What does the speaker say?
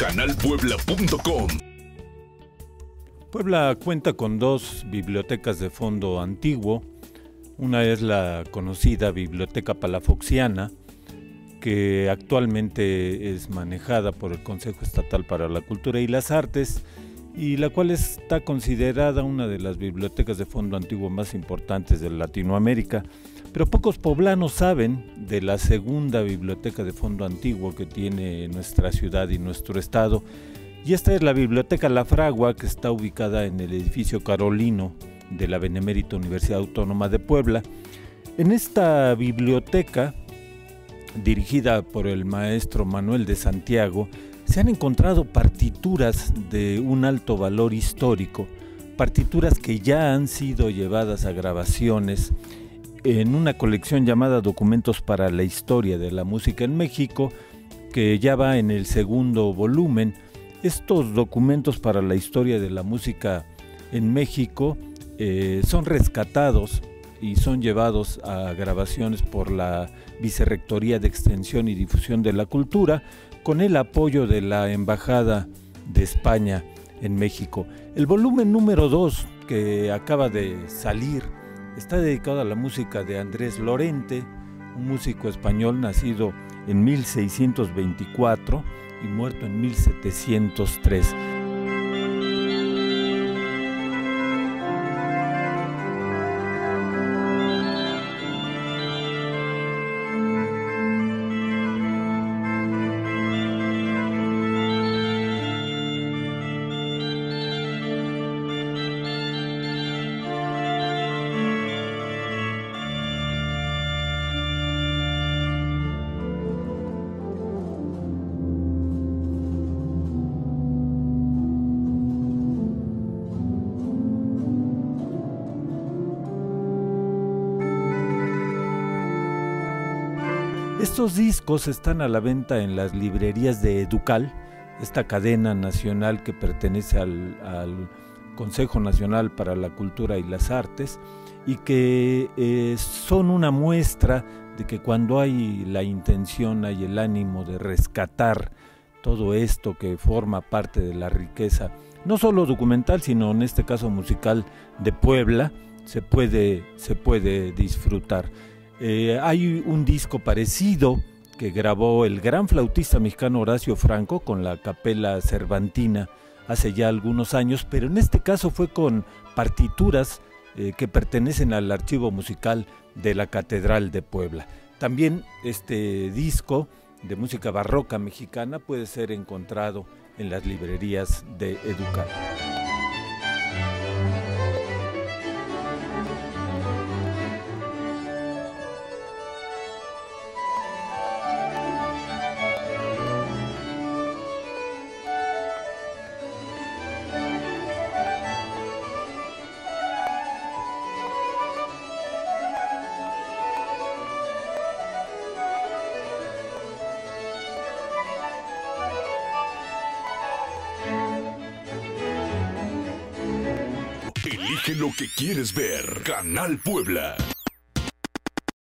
canalpuebla.com. Puebla cuenta con dos bibliotecas de fondo antiguo. Una es la conocida Biblioteca Palafoxiana, que actualmente es manejada por el Consejo Estatal para la Cultura y las Artes, y la cual está considerada una de las bibliotecas de fondo antiguo más importantes de Latinoamérica. Pero pocos poblanos saben de la segunda biblioteca de fondo antiguo que tiene nuestra ciudad y nuestro estado, y esta es la Biblioteca La Fragua, que está ubicada en el edificio Carolino de la Benemérita Universidad Autónoma de Puebla. En esta biblioteca, dirigida por el maestro Manuel de Santiago, se han encontrado partituras de un alto valor histórico, partituras que ya han sido llevadas a grabaciones en una colección llamada Documentos para la Historia de la Música en México, que ya va en el segundo volumen. Estos documentos para la historia de la música en México son rescatados y son llevados a grabaciones por la Vicerrectoría de Extensión y Difusión de la Cultura, con el apoyo de la Embajada de España en México. El volumen número 2, que acaba de salir, está dedicado a la música de Andrés Lorente, un músico español nacido en 1624 y muerto en 1703. Estos discos están a la venta en las librerías de Educal, esta cadena nacional que pertenece al Consejo Nacional para la Cultura y las Artes, y que son una muestra de que cuando hay la intención, hay el ánimo de rescatar todo esto que forma parte de la riqueza, no solo documental, sino en este caso musical de Puebla, se puede disfrutar. Hay un disco parecido que grabó el gran flautista mexicano Horacio Franco con la Capella Cervantina hace ya algunos años, pero en este caso fue con partituras que pertenecen al archivo musical de la Catedral de Puebla. También este disco de música barroca mexicana puede ser encontrado en las librerías de Educal. Elige lo que quieres ver. Canal Puebla.